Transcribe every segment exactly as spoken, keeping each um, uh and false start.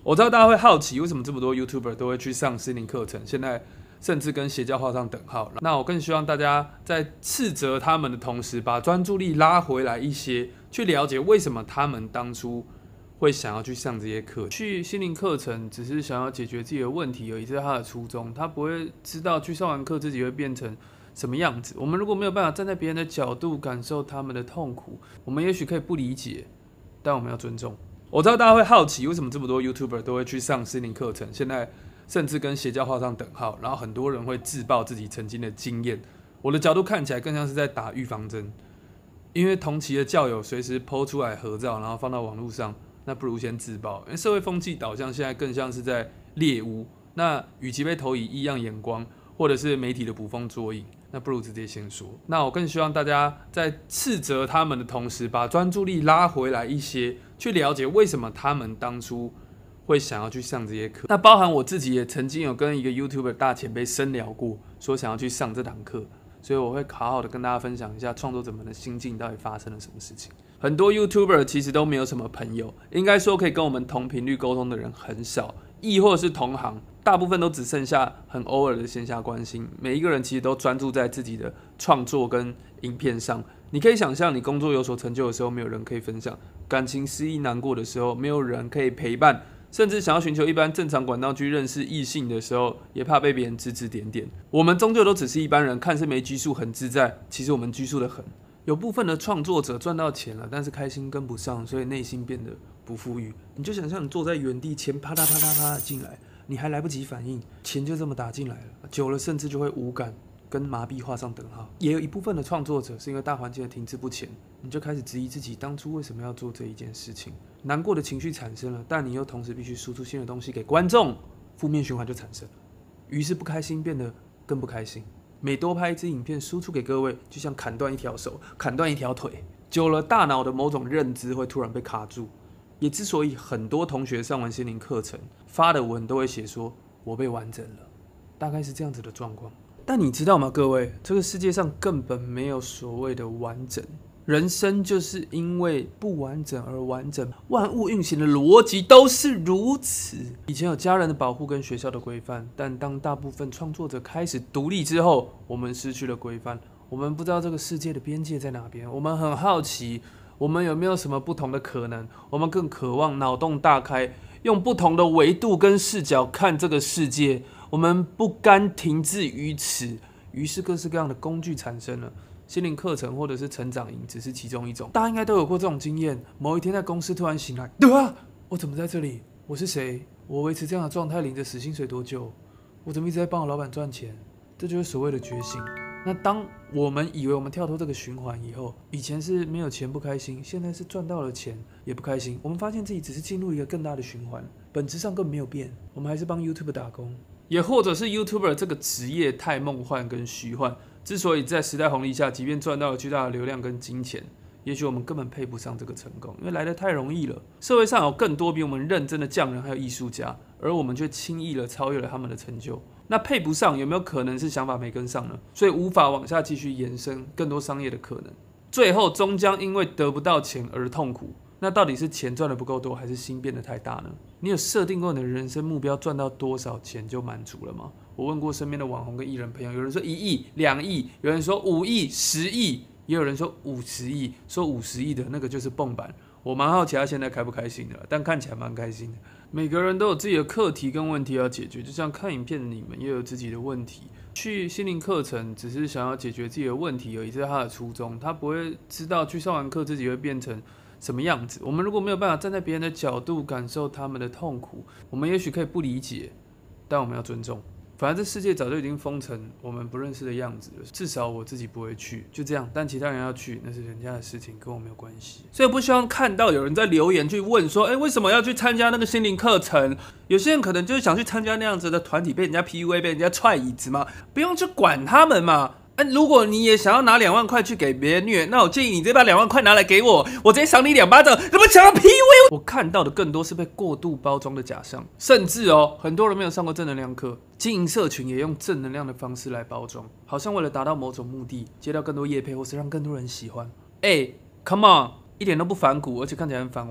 我知道大家会好奇，为什么这么多 YouTuber 都会去上心灵课程，现在甚至跟邪教画上等号。那我更希望大家在斥责他们的同时，把专注力拉回来一些，去了解为什么他们当初会想要去上这些课。去心灵课程只是想要解决自己的问题而已，这是他的初衷。他不会知道去上完课自己会变成什么样子。我们如果没有办法站在别人的角度感受他们的痛苦，我们也许可以不理解，但我们要尊重。我知道大家会好奇，为什么这么多 YouTuber 都会去上心灵课程，现在甚至跟邪教画上等号，然后很多人会自曝自己曾经的经验。我的角度看起来更像是在打预防针，因为同期的教友随时 po 出来合照，然后放到网络上，那不如先自爆。因为社会风气导向现在更像是在猎巫，那与其被投以异样眼光，或者是媒体的捕风捉影，那不如直接先说。那我更希望大家在斥责他们的同时，把专注力拉回来一些，去了解为什么他们当初会想要去上这些课。那包含我自己也曾经有跟一个 YouTuber 大前辈深聊过，说想要去上这堂课，所以我会好好的跟大家分享一下创作者们的心境到底发生了什么事情。很多 YouTuber 其实都没有什么朋友，应该说可以跟我们同频率沟通的人很少，亦或是同行，大部分都只剩下很偶尔的线下关心。每一个人其实都专注在自己的创作跟影片上。你可以想象，你工作有所成就的时候，没有人可以分享；感情失意难过的时候，没有人可以陪伴；甚至想要寻求一般正常管道去认识异性的时候，也怕被别人指指点点。我们终究都只是一般人，看似没拘束很自在，其实我们拘束得很。有部分的创作者赚到钱了，但是开心跟不上，所以内心变得不富裕。你就想象你坐在原地，钱啪嗒啪嗒啪进来，你还来不及反应，钱就这么打进来了，久了甚至就会无感，跟麻痹画上等号。也有一部分的创作者是因为大环境的停滞不前，你就开始质疑自己当初为什么要做这一件事情，难过的情绪产生了，但你又同时必须输出新的东西给观众，负面循环就产生了，于是不开心变得更不开心。每多拍一支影片输出给各位，就像砍断一条手，砍断一条腿。久了，大脑的某种认知会突然被卡住。也之所以很多同学上完心灵课程发的文都会写说“我被完整了”，大概是这样子的状况。但你知道吗，各位，这个世界上根本没有所谓的完整。人生就是因为不完整而完整，万物运行的逻辑都是如此。以前有家人的保护跟学校的规范，但当大部分创作者开始独立之后，我们失去了规范。我们不知道这个世界的边界在哪边，我们很好奇，我们有没有什么不同的可能？我们更渴望脑洞大开，用不同的维度跟视角看这个世界。我们不甘停滞于此，于是各式各样的工具产生了。心灵课程或者是成长营只是其中一种，大家应该都有过这种经验。某一天在公司突然醒来，对啊，我怎么在这里？我是谁？我维持这样的状态领着死薪水多久？我怎么一直在帮我老板赚钱？这就是所谓的觉醒。那当我们以为我们跳脱这个循环以后，以前是没有钱不开心，现在是赚到了钱也不开心。我们发现自己只是进入一个更大的循环，本质上根本没有变。我们还是帮 YouTube 打工，也或者是 YouTuber 这个职业太梦幻跟虚幻。之所以在时代红利下，即便赚到了巨大的流量跟金钱，也许我们根本配不上这个成功，因为来得太容易了。社会上有更多比我们认真的匠人还有艺术家，而我们却轻易了超越了他们的成就。那配不上有没有可能是想法没跟上呢？所以无法往下继续延伸更多商业的可能，最后终将因为得不到钱而痛苦。那到底是钱赚的不够多，还是心变得太大呢？你有设定过你的人生目标赚到多少钱就满足了吗？我问过身边的网红跟艺人朋友，有人说一亿、两亿，有人说五亿、十亿，也有人说五十亿，说五十亿的那个就是蹦板。我蛮好奇他现在开不开心的，但看起来蛮开心的。每个人都有自己的课题跟问题要解决，就像看影片的你们也有自己的问题。去心灵课程只是想要解决自己的问题而已，这是他的初衷。他不会知道去上完课自己会变成什么样子。我们如果没有办法站在别人的角度感受他们的痛苦，我们也许可以不理解，但我们要尊重。反正这世界早就已经封成我们不认识的样子了，至少我自己不会去，就这样。但其他人要去，那是人家的事情，跟我没有关系。所以不希望看到有人在留言去问说，哎，为什么要去参加那个心灵课程？有些人可能就是想去参加那样子的团体，被人家 P U A， 被人家踹椅子嘛，不用去管他们嘛。啊、如果你也想要拿两万块去给别人虐，那我建议你直接把两万块拿来给我，我直接赏你两巴掌。怎么想要 P U A？ 我看到的更多是被过度包装的假象，甚至哦，很多人没有上过正能量课，经营社群也用正能量的方式来包装，好像为了达到某种目的，接到更多业配或是让更多人喜欢。哎 ，Come on， 一点都不反骨，而且看起来很反胃。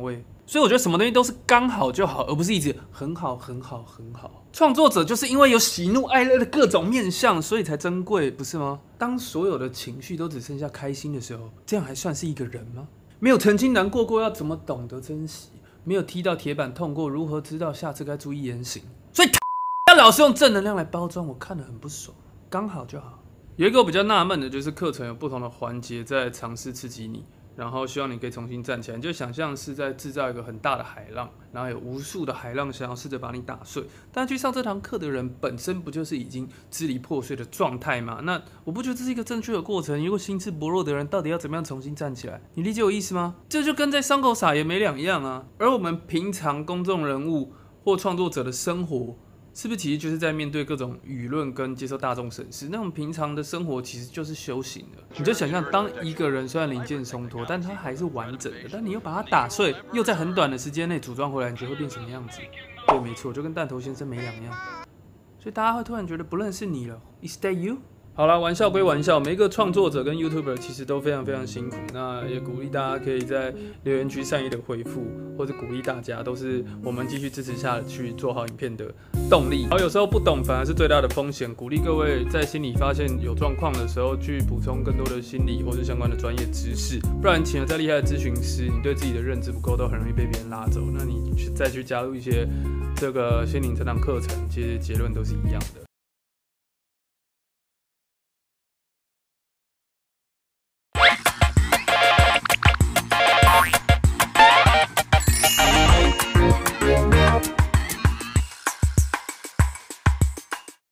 所以我觉得什么东西都是刚好就好，而不是一直很好很好很好。创作者就是因为有喜怒哀乐的各种面向，所以才珍贵，不是吗？当所有的情绪都只剩下开心的时候，这样还算是一个人吗？没有曾经难过过，要怎么懂得珍惜？没有踢到铁板痛过，如何知道下次该注意言行？所以要老是用正能量来包装，我看得很不爽。刚好就好。有一个我比较纳闷的，就是课程有不同的环节在尝试刺激你。然后希望你可以重新站起来，你就想象是在制造一个很大的海浪，然后有无数的海浪想要试着把你打碎。但去上这堂课的人本身不就是已经支离破碎的状态吗？那我不觉得这是一个正确的过程。如果心智薄弱的人到底要怎么样重新站起来？你理解我意思吗？这就跟在伤口撒盐没两样啊。而我们平常公众人物或创作者的生活，是不是其实就是在面对各种舆论跟接受大众审视？那种平常的生活其实就是修行的。你就想象，当一个人虽然零件松脱，但他还是完整的，但你又把它打碎，又在很短的时间内组装回来，你觉得会变什么样子？对，没错，就跟弹头先生没两样。所以大家会突然觉得不认识你了。Is that you？好啦，玩笑归玩笑，每一个创作者跟 YouTuber 其实都非常非常辛苦。那也鼓励大家可以在留言区善意的回复，或者鼓励大家，都是我们继续支持下去做好影片的动力。然后有时候不懂反而是最大的风险，鼓励各位在心理发现有状况的时候，去补充更多的心理或是相关的专业知识。不然请了再厉害的咨询师，你对自己的认知不够，都很容易被别人拉走。那你再去加入一些这个心灵成长课程，其实结论都是一样的。